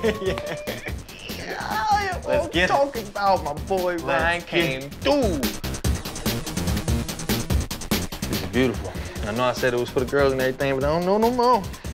Yeah, Let's get it. Talking about my boy Ryan came through. This is beautiful. I know I said it was for the girls and everything, but I don't know no more.